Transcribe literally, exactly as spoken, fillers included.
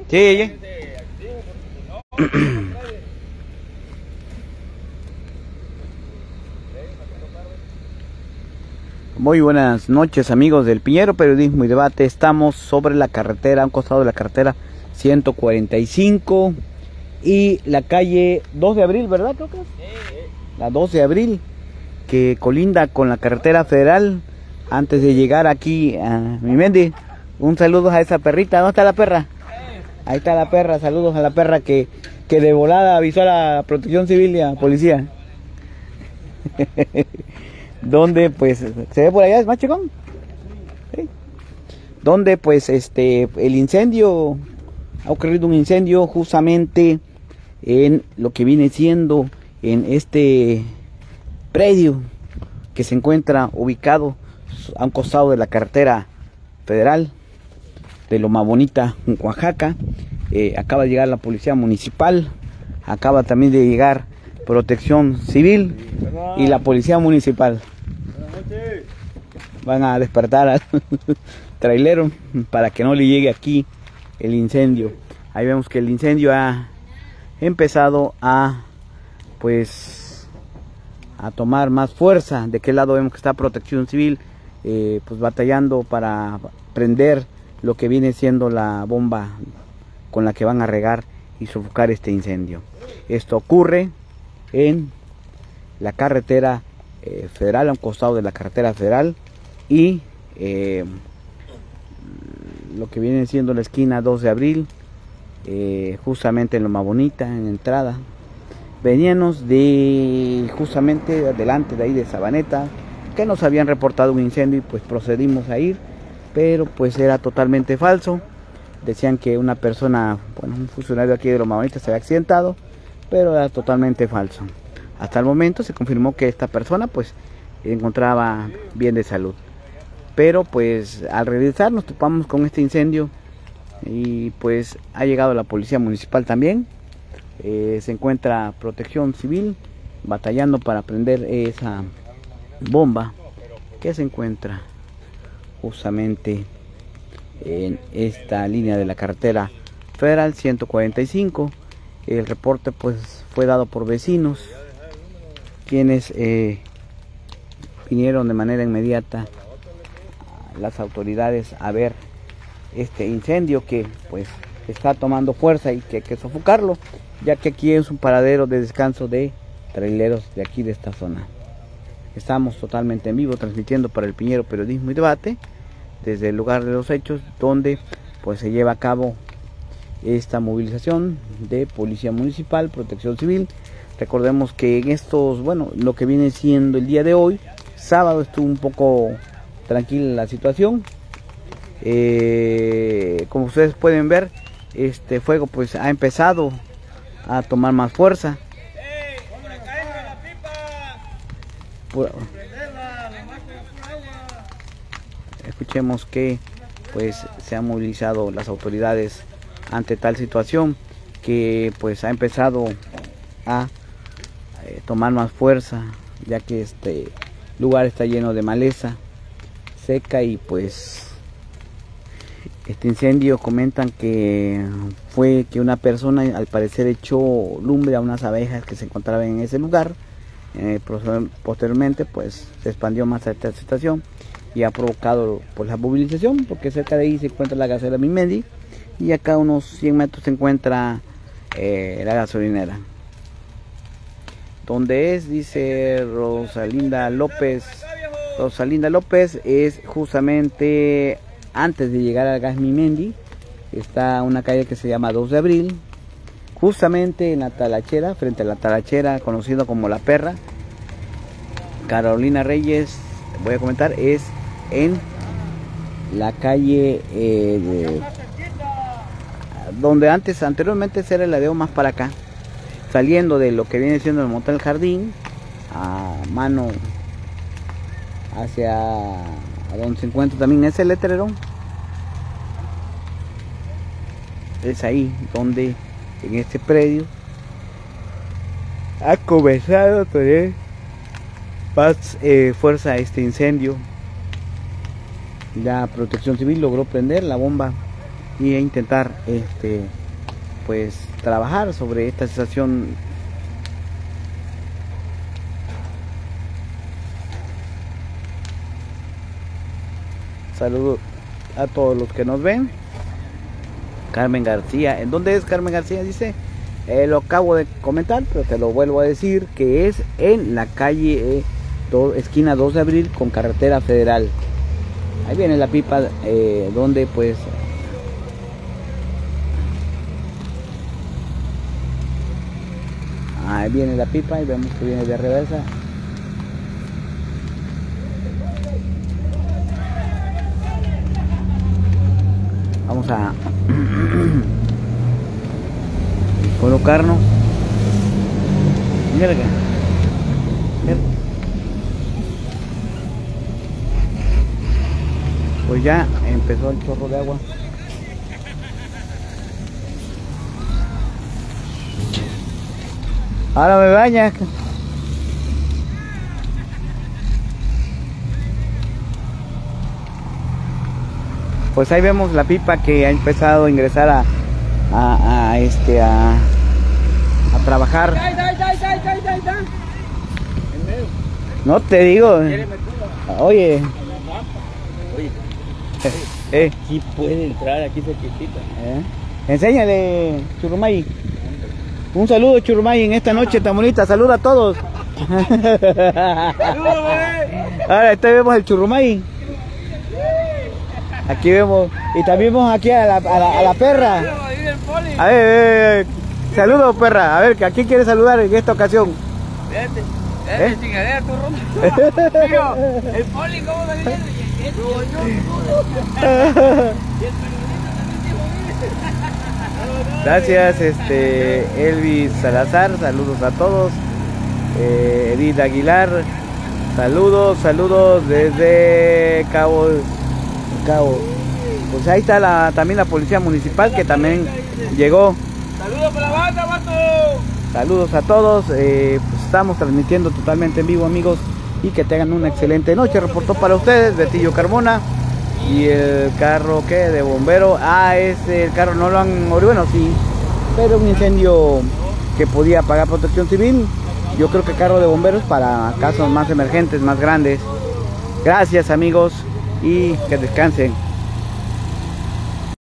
Sí, muy buenas noches, amigos del Piñero Periodismo y Debate. Estamos sobre la carretera, a un costado de la carretera ciento cuarenta y cinco y la calle dos de abril, ¿verdad? Creo que es la dos de abril, que colinda con la carretera federal. Antes de llegar aquí a mi Mendy, un saludo a esa perrita. ¿Dónde está la perra? Ahí está la perra. Saludos a la perra que, que de volada avisó a la Protección Civil y a la policía. Donde pues se ve por allá, es más chicón. ¿Sí? Donde pues este el incendio, ha ocurrido un incendio justamente en lo que viene siendo en este predio que se encuentra ubicado a un costado de la carretera federal de Loma Bonita, en Oaxaca. Eh, acaba de llegar la policía municipal, acaba también de llegar Protección Civil y la policía municipal. Van a despertar al trailero para que no le llegue aquí el incendio. Ahí vemos que el incendio ha empezado a pues a tomar más fuerza. De qué lado vemos que está Protección Civil eh, pues batallando para prender lo que viene siendo la bomba con la que van a regar y sofocar este incendio. Esto ocurre en la carretera eh, federal, a un costado de la carretera federal, y eh, lo que viene siendo la esquina dos de abril, eh, justamente en Loma Bonita, en la entrada. Veníamos de justamente adelante de ahí de Sabaneta, que nos habían reportado un incendio y pues procedimos a ir, pero pues era totalmente falso. Decían que una persona, bueno, un funcionario aquí de Loma Bonita se había accidentado, pero era totalmente falso. Hasta el momento se confirmó que esta persona pues se encontraba bien de salud, pero pues al regresar nos topamos con este incendio y pues ha llegado la policía municipal también. Eh, se encuentra Protección Civil batallando para prender esa bomba que se encuentra justamente en esta línea de la carretera federal ciento cuarenta y cinco. El reporte pues fue dado por vecinos, quienes eh, vinieron de manera inmediata a las autoridades a ver este incendio que pues está tomando fuerza y que hay que sofocarlo, ya que aquí es un paradero de descanso de traileros de aquí de esta zona. Estamos totalmente en vivo transmitiendo para el Piñero Periodismo y Debate desde el lugar de los hechos, donde pues se lleva a cabo esta movilización de Policía Municipal, Protección Civil. Recordemos que en estos, bueno, lo que viene siendo el día de hoy, sábado, estuvo un poco tranquila la situación. Eh, como ustedes pueden ver, este fuego pues ha empezado a tomar más fuerza. Por, escuchemos que pues se han movilizado las autoridades ante tal situación que pues ha empezado a eh, tomar más fuerza, ya que este lugar está lleno de maleza seca y pues este incendio comentan que fue que una persona al parecer echó lumbre a unas abejas que se encontraban en ese lugar. Eh, posteriormente pues se expandió más a esta situación y ha provocado pues la movilización, porque cerca de ahí se encuentra la gasolina Mimendi y acá a unos cien metros se encuentra eh, la gasolinera. Donde es, dice Rosalinda López, Rosalinda López es justamente antes de llegar al gas Mimendi. Está una calle que se llama dos de abril, justamente en la talachera, frente a la talachera conocido como La Perra. Carolina Reyes, voy a comentar, es en la calle eh, de, donde antes, anteriormente era el ladeo, más para acá, saliendo de lo que viene siendo el Motel Jardín, a mano hacia a donde se encuentra también ese letrero. Es ahí donde en este predio ha comenzado a tener más eh, fuerza este incendio. La Protección Civil logró prender la bomba y intentar este pues trabajar sobre esta situación. Saludos a todos los que nos ven. Carmen García, ¿en dónde es Carmen García? Dice, eh, lo acabo de comentar, pero te lo vuelvo a decir, que es en la calle eh, do, esquina dos de abril con carretera federal. Ahí viene la pipa, eh, donde pues ahí viene la pipa y vemos que viene de reversa. Vamos a colocarnos. Mira acá. Mira. Pues ya empezó el chorro de agua. Ahora me baña. Pues ahí vemos la pipa que ha empezado a ingresar a, a, a este a, a trabajar. No te digo. Oye. Oye. Eh. Aquí puede entrar, aquí cerquitita. Eh. Enséñale, Churrumay. Un saludo, Churrumay, en esta noche tan bonita. Saluda a todos. Ahora, este vemos el Churrumay. Aquí vemos, y también vemos aquí a la, a la, a la perra. A ver, eh, saludos, perra. A ver, ¿a quién quiere saludar en esta ocasión? Fíjate, ¿Eh? chingadera tu rumbo. El poli, ¿cómo me viene? Gracias, este, Elvis Salazar, saludos a todos. Eh, Edith Aguilar, saludos, saludos desde Cabo. Cabo. Pues ahí está la, también la policía municipal que también llegó. Saludos para la banda, vato. Saludos a todos, eh, pues estamos transmitiendo totalmente en vivo, amigos, y que tengan una excelente noche. Reportó para ustedes Betillo Carmona. Y el carro que de bombero, ah, ese el carro no lo han, bueno, sí, pero un incendio que podía pagar Protección Civil. Yo creo que carro de bomberos para casos más emergentes, más grandes. Gracias, amigos, y que descansen.